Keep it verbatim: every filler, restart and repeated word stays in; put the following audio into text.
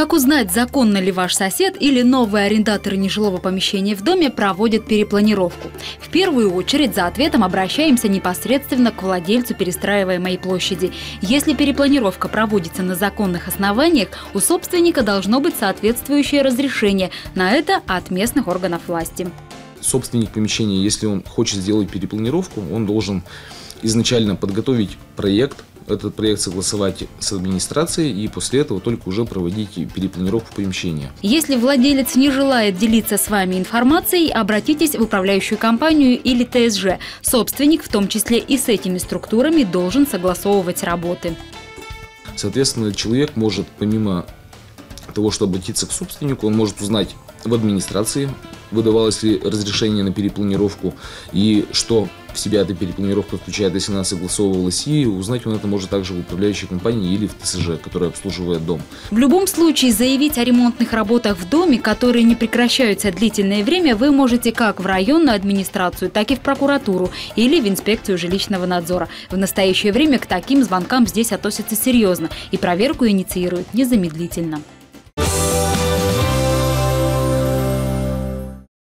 Как узнать, законно ли ваш сосед или новые арендаторы нежилого помещения в доме проводят перепланировку? В первую очередь за ответом обращаемся непосредственно к владельцу перестраиваемой площади. Если перепланировка проводится на законных основаниях, у собственника должно быть соответствующее разрешение на это от местных органов власти. Собственник помещения, если он хочет сделать перепланировку, он должен изначально подготовить проект, этот проект согласовать с администрацией и после этого только уже проводить перепланировку помещения. Если владелец не желает делиться с вами информацией, обратитесь в управляющую компанию или Т С Ж. Собственник, в том числе и с этими структурами, должен согласовывать работы. Соответственно, человек может, помимо того, что обратиться к собственнику, он может узнать в администрации, выдавалось ли разрешение на перепланировку и что в себя эта перепланировка включает, если она согласовывалась, и узнать он это может также в управляющей компании или в Т С Ж, которая обслуживает дом. В любом случае заявить о ремонтных работах в доме, которые не прекращаются длительное время, вы можете как в районную администрацию, так и в прокуратуру или в инспекцию жилищного надзора. В настоящее время к таким звонкам здесь относятся серьезно и проверку инициируют незамедлительно.